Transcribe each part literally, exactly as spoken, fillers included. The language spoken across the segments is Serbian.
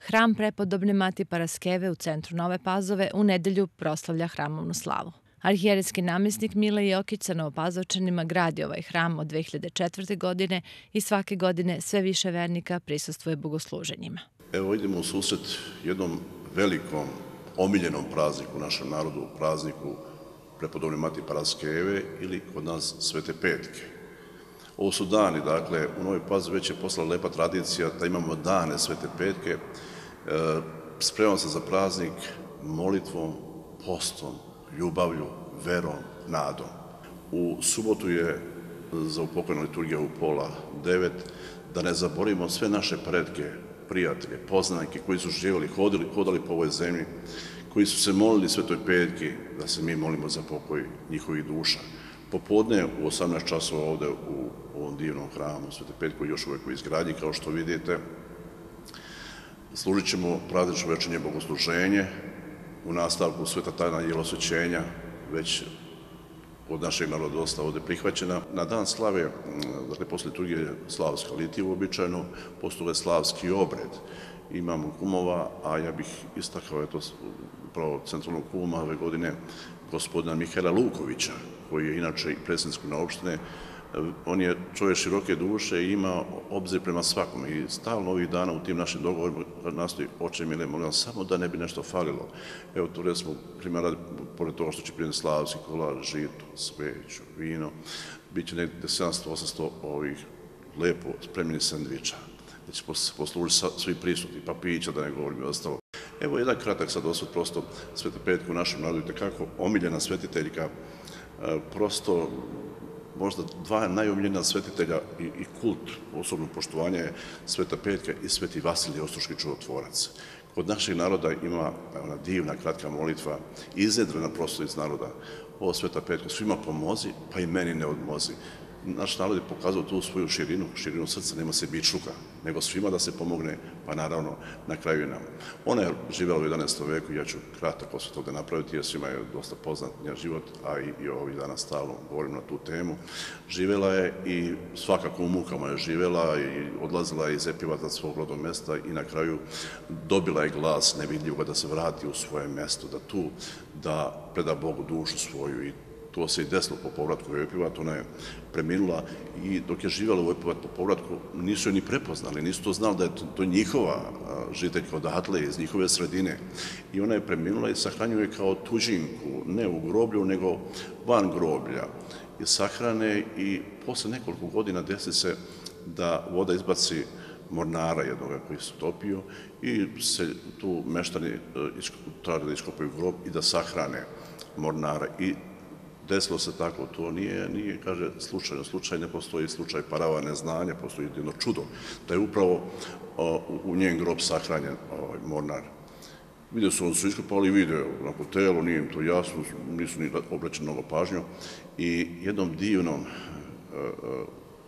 Hram prepodobne Mati Paraskeve u centru Nove Pazove u nedelju proslavlja hramovnu slavu. Arhijerejski namjesnik Mile Jokić sa Novopazovčanima gradi ovaj hram od dve hiljade četvrte. godine i svake godine sve više vernika prisustvuje bogosluženjima. Evo idemo u susret jednom velikom, omiljenom prazniku našem narodu, prazniku prepodobne Mati Paraskeve ili kod nas Svete Petke. Ovo su dani, dakle, u Novoj Pazovi već je poslala lepa tradicija da imamo dane Svete Petke. Spremamo se za praznik molitvom, postom, ljubavlju, verom, nadom. U subotu je za upokojnu liturgiju u pola devet, da ne zaboravimo sve naše pretke, prijatelje, poznanike koji su živjeli, hodili, hodali po ovoj zemlji, koji su se molili Svetoj Petki, da se mi molimo za pokoj njihovih duša. Popodne u osamnaest časova ovde u ovom divnom hramu Svete Petke, koji još uvijek u izgradnji, kao što vidite, služit ćemo praznično večernje bogosluženje. U nastavku Sveta tajna jelosvećenja, već od našeg naroda dosta ovde prihvaćena. Na dan slave, dakle, posle liturgije je slavska litija uobičajeno, postoje slavski obred. Imamo kumova, a ja bih istakao, eto, upravo centralnog kuma ove godine, gospodina Mihajla Lukovića, koji je inače i predsjednik skupštine opštine. On je čovjek široke duše i ima obzir prema svakome i stalno ovih dana u tim našim dogovorima nastoji oče mile, molim vas, samo da ne bi nešto falilo. Evo tu recimo, primjer radi, pored toga što će primjer slavski kolač, žito, sveću, vino, bit će nekde sedamsto osamsto ovih lepo spremljenih sandviča, gdje će poslužiti svi prisutni, pa pića, da ne govorim i ostalo. Evo jedan kratak sad osvrt, prosto Sveta Petka u našem narodu je kako omiljena svetiteljka, prosto možda dva najomiljenija svetitelja i kult osobno poštovanja je Sveta Petka i Sveti Vasilije Ostroški čudotvorac. Kod našeg naroda ima ona divna, kratka molitva, iznjedrena prosto iz naroda. O Sveta Petka, svima pomozi, pa i meni ne odmozi. Naš narod je pokazao tu svoju širinu, širinu srca, nema se bičluka, nego svima da se pomogne, pa naravno na kraju i nam. Ona je živjela u jedanaestom veku, ja ću kratak osvrt toga napraviti, jer svima je dosta poznat njen život, a i, i ovih dana stalno govorim na tu temu. Živjela je i svakako u mukama je živjela i odlazila je iz Epivaca svog rodnog mesta i na kraju dobila je glas nevidljivoga da se vrati u svoje mesto, da tu, da preda Bogu dušu svoju i to se i desilo po povratku u Epivat, ona je preminula i dok je živjela u Epivat po povratku nisu je ni prepoznali, nisu to znali da je to, to njihova žiteljka odatle, iz njihove sredine. I ona je preminula i sahranjuje kao tuđinku, ne u groblju, nego van groblja. I sahrane i posle nekoliko godina desi se da voda izbaci mornara jednoga koji se topio i se tu meštani traže da iskopaju grob i da sahrane mornara. I desilo se tako, to nije, nije, kaže, slučajno. Slučaj ne postoji slučaj parava neznanja, postoji jedno čudo, da je upravo o, u njen grob sahranjen ovaj, mornar. Vidio su, on su iskopali video na hotelu, nije im to jasno, nisu ni obrećeni mnogo pažnju i jednom divnom uh, uh,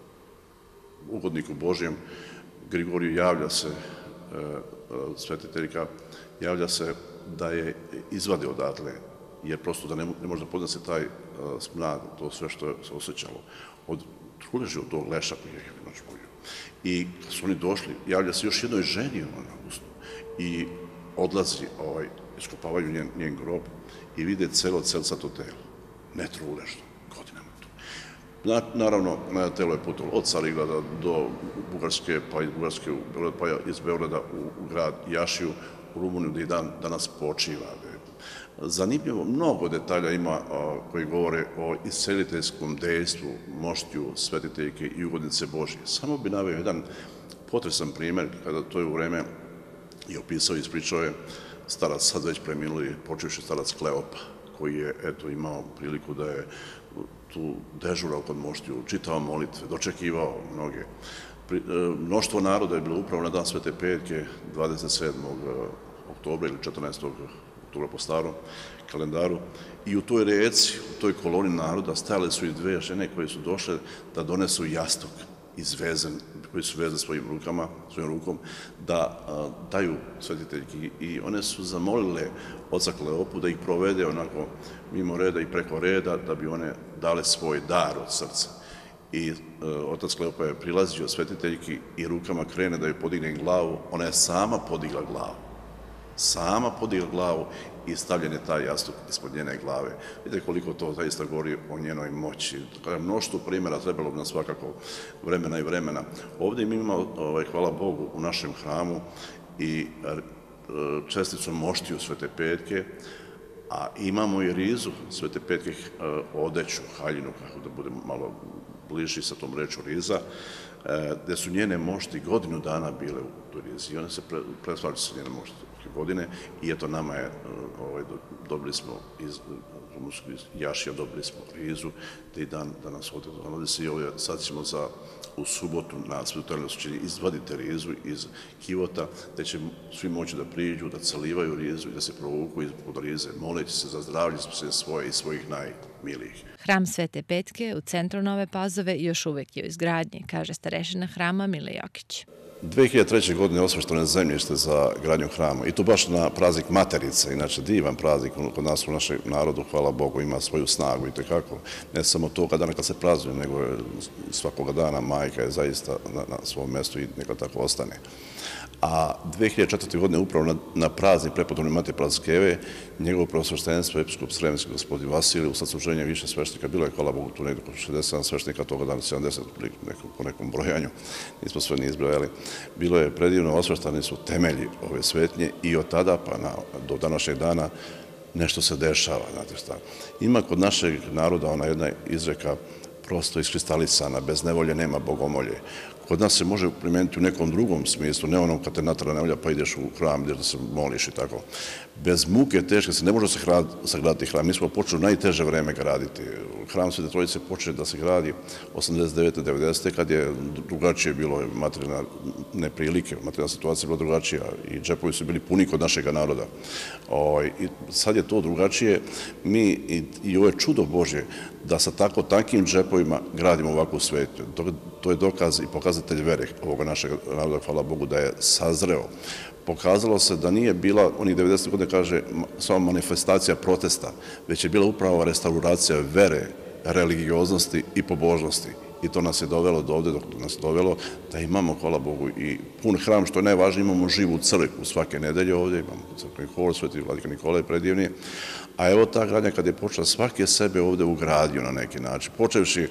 ugodniku Božjem, Grigoriju, javlja se, uh, uh, svetiteljka, javlja se da je izvade odatle, jer prosto da ne, ne može da podnese taj uh, smrad, to sve što je se osjećalo, od truleži od tog leša koji je noć bolju. I kad su oni došli, javlja se još jednoj ženi na usnu i odlazi, ovaj, iskopavaju njen, njen grob i vide celo celsato telo, ne truležno, godinama tu. Na, naravno, telo je putovalo od Carigrada do Bugarske, pa iz Bugarske u Beograd, pa iz Beograda u, u grad Jašiju, u Rumuniju, gdje i dan, danas počiva. Zanimljivo, mnogo detalja ima a, koji govore o isceliteljskom dejstvu, moštju svetiteljke i ugodnice Božje. Samo bi naveo jedan potresan primjer, kada to je u vreme i opisao i ispričao je starac, sad već preminuli, počevši starac Kleopa, koji je, eto, imao priliku da je tu dežurao kod moštju, čitao molitve, dočekivao mnoge. Pri, e, mnoštvo naroda je bilo upravo na dan Svete Petke, dvadeset sedmog oktobra ili četrnaestog oktobra po starom kalendaru. I u toj reci, u toj koloni naroda stajale su i dve žene koje su došle da donesu jastuk izvezen, koji su vezane svojim rukama, svojim rukom, da a, daju svetiteljki. I one su zamolile oca Kleopu da ih provede onako mimo reda i preko reda, da bi one dale svoj dar od srca. i otac Kleopa je prilazio svetiteljki i rukama krene da joj podigne glavu, ona je sama podigla glavu. Sama podigla glavu i stavljen je taj jastuk ispod njene glave. Vidite koliko to zaista govori o njenoj moći. Mnoštvo primjera, trebalo bi nam svakako vremena i vremena. Ovdje mi imamo, hvala Bogu, u našem hramu i česticu moštiju Svete Petke, a imamo i rizu Svete Petke odeću, haljinu, kako da budemo malo bliži sa tom reču riza, gde su njene mošti godinu dana bile u toj rizi i one se preslavljaju sa njene mošti godine i eto nama je, dobili smo iz Jašija, dobili smo rizu, te i dan danas ovdje donali se i ovdje, sad ćemo za u subotu na Svetu će izvaditi rizu iz kivota, gde će svi moći da priđu, da calivaju rizu i da se provuku ispod rize, moleći se za zdravlje svoje i svojih najmilijih. Hram Svete Petke u centru Nove Pazove još uvek je u izgradnji, kaže starešina hrama Mile Jokić. dve hiljade treće. godine osvešteno je zemljište za gradnju hrama i to baš na praznik Materice, inače divan praznik kod nas u našem narodu, hvala Bogu, ima svoju snagu i tekako. Ne samo toga dana kad se praznuje, nego svakoga dana majka je zaista na svom mjestu i neka tako ostane. A dve hiljade četvrte. godine upravo na praznik prepodobne Matije Praskeve, njegovo preosveštenstvo, episkop Sremski gospodin Vasilij, u sasluženju više sveštenika, bilo je, hvala Bogu, tu negdje oko šezdeset sedam sveštenika, toga dana sedamdeset po nekom brojanju, nismo sve ni izbrojali. Bilo je predivno, osveštani su temelji ove svetnje i od tada pa do današnjeg dana nešto se dešava, znate šta. Ima kod našeg naroda ona jedna izreka prosto iskristalisana, bez nevolje nema bogomolje. Kod nas se može primijeniti u nekom drugom smislu, ne onom kad te natera nevolja pa ideš u hram gdje da se moliš i tako. Bez muke teške se ne može sagraditi hram. Mi smo počeli u najteže vreme graditi. Hram Svete Trojice počeli da se gradi osamdeset devete. devedesete. kad je drugačije bilo materijalne neprilike, materijalna situacija je bila drugačija i džepovi su bili puni kod našeg naroda. I sad je to drugačije. Mi i ovo je čudo Božje da sa tako tankim džepovima gradimo ovakvu svetu. To je dokaz i pokazatelj vere ovoga našeg naroda, hvala Bogu, da je sazreo. Pokazalo se da nije bila, onih devedesetih. godine kaže, samo manifestacija protesta, već je bila upravo restauracija vere, religioznosti i pobožnosti. I to nas je dovelo do ovde, dok nas je dovelo da imamo, hvala Bogu, i pun hram, što je najvažnije, imamo živu crkvu svake nedelje ovdje, imamo crkveni hor, Sveti Vladika Nikolaj predivni. A evo ta gradnja kad je počela, svaki je sebe ovdje ugradio na neki način. Počevši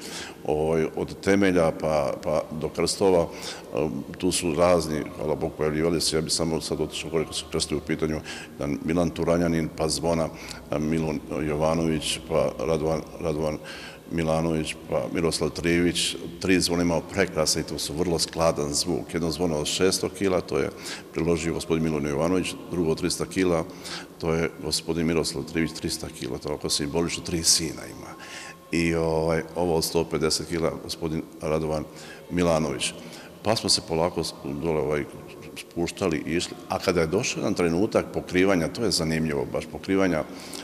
od temelja pa do krstova, tu su razni, hvala Bogu, pojavljivali se. Ja bi samo sad otišao koliko su krstovi u pitanju, Milan Turanjanin, pa Zvona, Milun Jovanović, pa Radovan Milanović, pa Miroslav Trivić, tri zvona imao prekrasne i to su vrlo skladan zvuk. Jedno zvono od šesto kila, to je priložio gospodin Milun Jovanović, drugo od trista kila, to je gospodin Miroslav Trivić, trista kila, to je oko simbolično tri sina ima. I ovo od sto pedeset kila, gospodin Radovan Milanović. Pa smo se polako dole spuštali i išli, a kada je došao jedan trenutak pokrivanja, to je zanimljivo, baš pokrivanja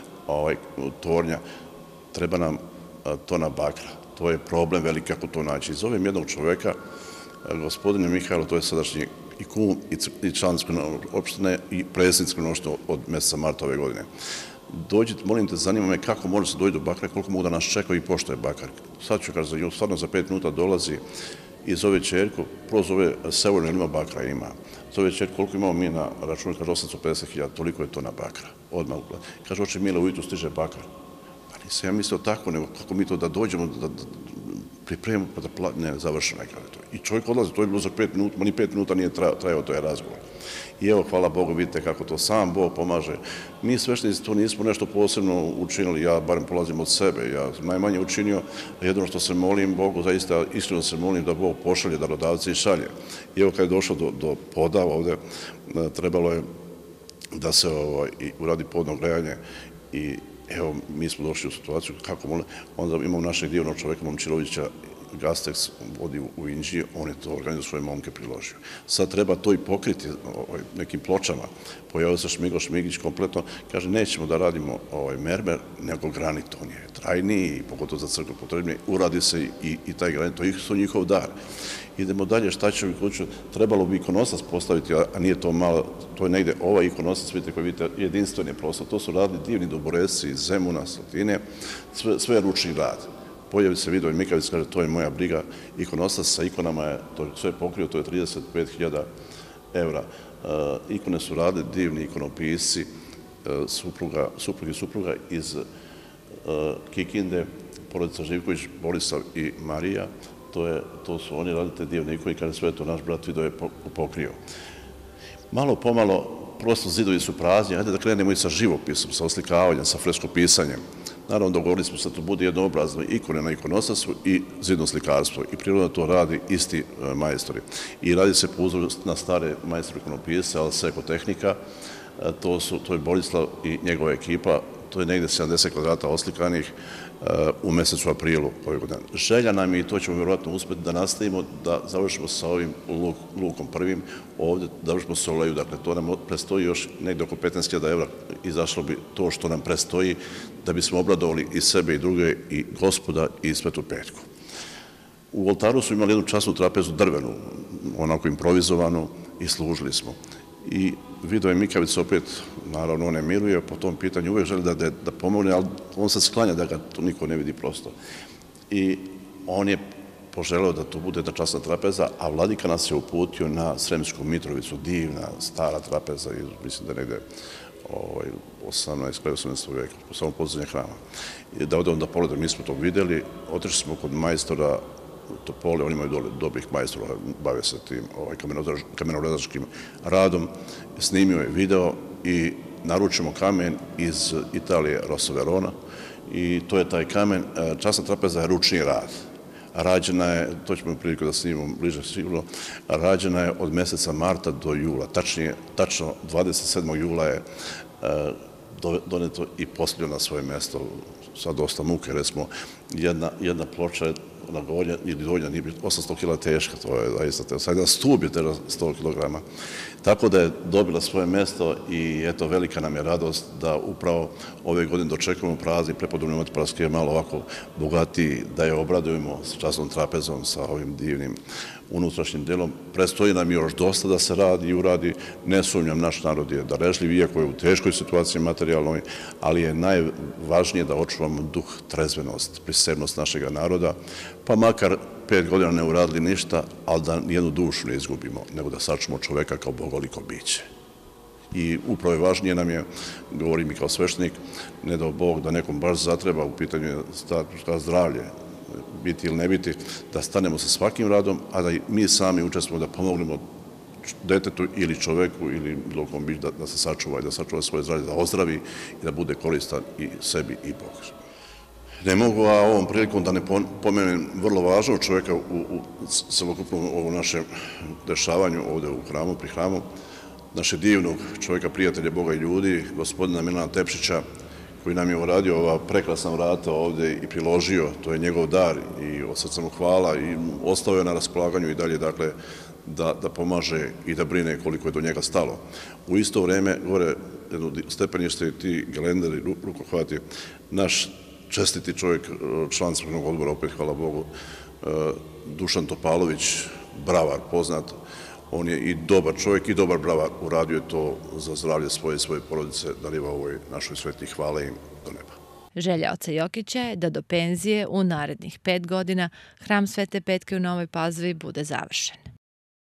tornja, treba nam tona bakra. To je problem veliki kako to naći. Zovem jednog čoveka, gospodine Mihajlo, to je sadašnji i kum i član opštine i predsjedničko noštvo od mjeseca marta ove godine. Dođite, molim te, zanima me kako može se doći do bakra, koliko mogu da nas čekaju i pošto je bakar. Sad ću, kaže, stvarno za pet minuta dolazi i zove čerku, prvo zove Severno, ima bakra, ima. Zove čerku, koliko imamo mi na računu, kaže osamsto pedeset hiljada, toliko je to na bakra. Odmah uplati. Kaže, oče Mile, ujutru stiže bakar. Nisam ja mislio tako, nego kako mi to da dođemo, da pripremimo, pa da ne, završimo nekada to. I čovjek odlazi, to je bilo za pet minuta, ma ni pet minuta nije trajao, to je razgovor. I evo, hvala Bogu, vidite kako to sam Bog pomaže. Mi sveštenici to nismo nešto posebno učinili, ja barem polazim od sebe, ja sam najmanje učinio, jedino što se molim Bogu, zaista iskreno se molim da Bog pošalje darodavce i šalje. I evo, kad je došlo do podava ovde, trebalo je da se uradi podno grejanje i evo, mi smo došli u situaciju kako molim, onda imamo našeg divnog čoveka, Momčilovića, Gastex, vodi u Inđiji, on je to organizao svoje momke priložio. Sad treba to i pokriti nekim pločama. Pojavio se Šmiglo Šmigić kompletno, kaže, nećemo da radimo mermer, nego granit, on je trajniji i pogotovo za crkvu potrebnije, uradi se i taj granit, to je njihov dar. Idemo dalje, šta će u kuću, trebalo bi ikonosac postaviti, a nije to malo, to je negde ovaj ikonosac, vidite koji vidite, jedinstveni prostor, to su radili divni doboresci iz Zemuna, Slatine, sve je ručni rad. pojavi se Vidoje Mikavić, kaže to je moja briga, ikonostas sa ikonama je to sve pokrio, to je trideset pet hiljada evra. Ikone su radili divni ikonopisci, supruga, suprug i supruga iz Kikinde, porodica Živković, Borislav i Marija, to, je, to su oni radili te divne ikone i kaže sve to naš brat Vidoje pokrio. Malo pomalo, prosto zidovi su prazni, hajde da krenemo i sa živopisom, sa oslikavanjem, sa freskopisanjem. Naravno, dogovorili smo se da to bude jednoobrazno ikone na ikonostasu i zidno slikarstvo. I prirodno to radi isti majstori. I radi se po uzoru na stare majstore ikonopise, ali sve ekotehnika. To, su, to je Borislav i njegova ekipa. To je negdje sedamdeset kvadrata oslikanih u mesecu aprilu ove godine. Želja nam je, i to ćemo vjerovatno uspjeti, da nastavimo, da završimo sa ovim lukom prvim, ovdje da završimo sa Oleju. Dakle, to nam prestoji još negdje oko petnaest hiljada evra, izašlo bi to što nam prestoji, da bismo obradovali i sebe i druge, i Gospoda i Svetu Petku. U oltaru su imali jednu časnu trapezu drvenu, onako improvizovanu, i služili smo. I Vidoje Mikavić se opet, naravno, on ne miruje, po tom pitanju uvijek želi da, da pomogne, ali on se sklanja da ga to niko ne vidi prosto. I on je poželeo da to bude ta časna trapeza, a vladika nas je uputio na Sremsku Mitrovicu, divna, stara trapeza, mislim da je negde ovaj, osamnaestog osamnaestog veka, po samom podzemlje hrama. I da odemo da pogledamo, mi smo to vidjeli, otišli smo kod majstora Topole, oni imaju dole dobrih majstora, bave se tim ovaj, kamenoredačkim radom, snimio je video i naručimo kamen iz Italije, Rosso Verona, i to je taj kamen. Časna trapeza je ručni rad. Rađena je, to ćemo priliku da snimimo bliže sigurno, rađena je od meseca marta do jula, tačnije, tačno dvadeset sedmog jula je doneto i posljedno na svoje mjesto sa dosta muke, jer smo jedna, jedna ploča na gornja ili donja nije bilo osamsto kila teška, to je zaista teško. Sad jedan stub je teško sto kilograma. Tako da je dobila svoje mjesto i eto, velika nam je radost da upravo ove godine dočekujemo praznik prepodobne Mati Paraskeve malo ovako bogatiji, da je obradujemo s časnom trapezom, sa ovim divnim unutrašnjim delom. Prestoji nam još dosta da se radi i uradi. Ne sumnjam, naš narod je darežljiv, iako je u teškoj situaciji materijalnoj, ali je najvažnije da očuvamo duh, trezvenost, prisebnost našeg naroda, pa makar pet godina ne uradili ništa, ali da nijednu dušu ne izgubimo, nego da sačuvamo čoveka kao bogoliko biće. I upravo je važnije nam je, govorim i kao sveštenik, ne dao Bog da nekom baš zatreba, u pitanju je zdravlje, biti ili ne biti, da stanemo sa svakim radom, a da mi sami učestvujemo da pomognemo detetu ili čoveku ili bilo kom biću da se sačuva i da sačuva svoje zdravlje, da ozdravi i da bude koristan i sebi i Bogu. Ne mogu, a ovom prilikom da ne pomenem vrlo važnog čovjeka u celokupnom ovom našem dešavanju ovdje u hramu, pri hramu, našeg divnog čovjeka, prijatelja Boga i ljudi, gospodina Milana Tepšića, koji nam je uradio ova prekrasna vrata ovdje i priložio, to je njegov dar i od srca mu hvala i ostao je na raspolaganju i dalje, dakle, da, da pomaže i da brine koliko je do njega stalo. U isto vrijeme, gore jedno stepenište i ti gelenderi, rukohvati, naš čestiti čovjek, član Crkvenog odbora, opet hvala Bogu, Dušan Topalović, bravar, poznat, on je i dobar čovjek i dobar bravar, uradio je to za zdravlje svoje i svoje porodice, dariva ovoj našoj sveti, hvale im do neba. Želja oca Jokića je da do penzije u narednih pet godina hram Svete Petke u Novoj Pazovi bude završen.